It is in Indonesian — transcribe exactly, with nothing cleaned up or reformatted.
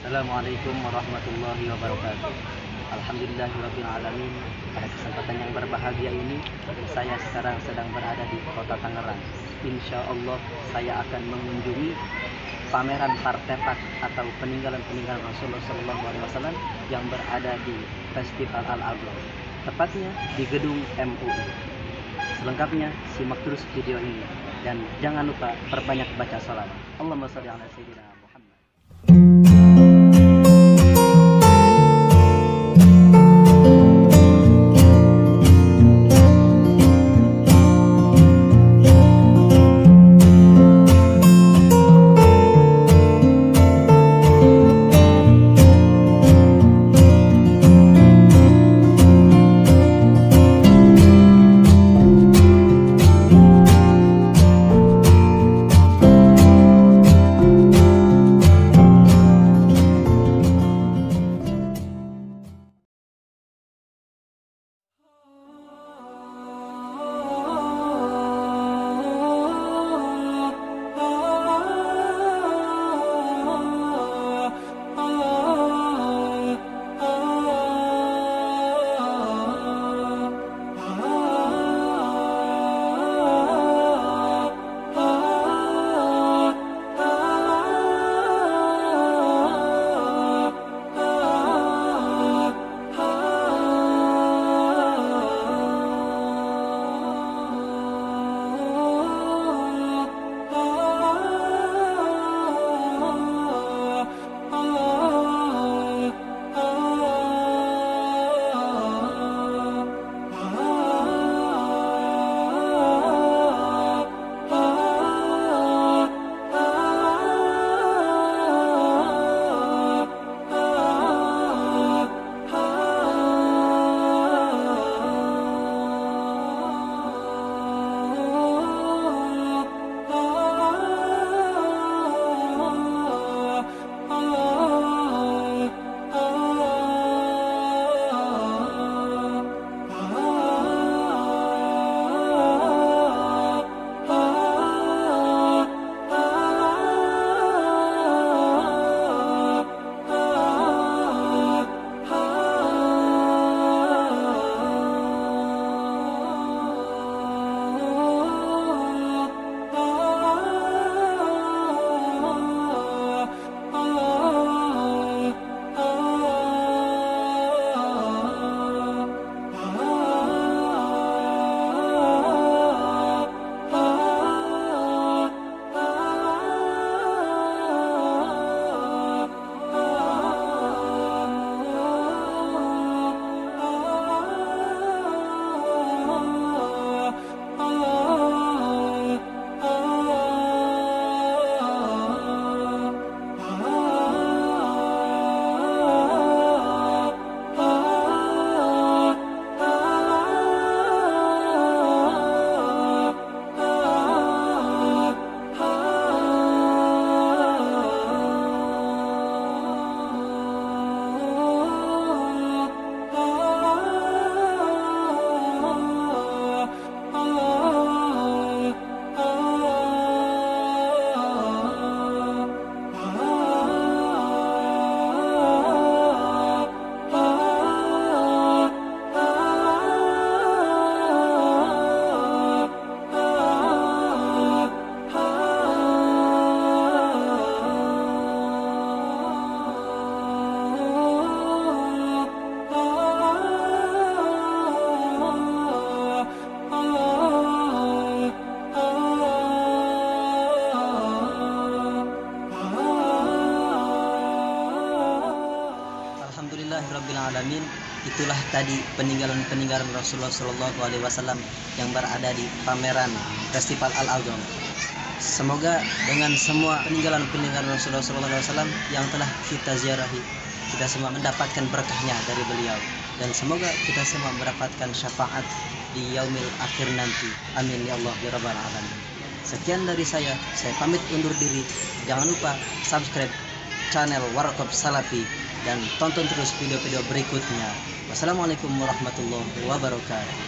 Assalamualaikum warahmatullahi wabarakatuh. Alhamdulillahirabbil alamin. Pada kesempatan yang berbahagia ini, saya sekarang sedang berada di kota Tangerang. Insya Allah saya akan mengunjungi pameran artefak atau peninggalan-peninggalan Rasulullah shallallahu alaihi wasallam yang berada di Festival Al-Agam, tepatnya di gedung M U I. Selengkapnya simak terus video ini dan jangan lupa perbanyak baca salat. Allahumma shalli ala sayyidina Muhammad. Alhamdulillahirabbil alamin. Itulah tadi peninggalan-peninggalan Rasulullah shallallahu alaihi wasallam yang berada di pameran Festival Al-Agam. Semoga dengan semua peninggalan-peninggalan Rasulullah shallallahu alaihi wasallam yang telah kita ziarahi, kita semua mendapatkan berkahnya dari beliau, dan semoga kita semua mendapatkan syafaat di yaumil akhir nanti. Amin ya Allah ya rabbal alamin. Sekian dari saya, saya pamit undur diri. Jangan lupa subscribe channel Warkop Salafi dan tonton terus video-video berikutnya. Wassalamualaikum warahmatullahi wabarakatuh.